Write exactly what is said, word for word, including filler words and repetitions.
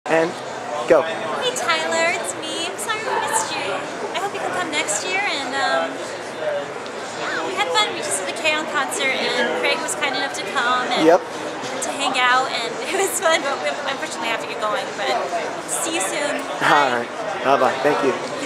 And go. Hey Tyler, it's me. I'm sorry we missed you. I hope you can come next year, and um, yeah, we had fun. We just did a K-On! Concert, and Craig was kind enough to come and Yep. to hang out, and it was fun, but we unfortunately have to get going. But see you soon. All right. Bye-bye. Thank you.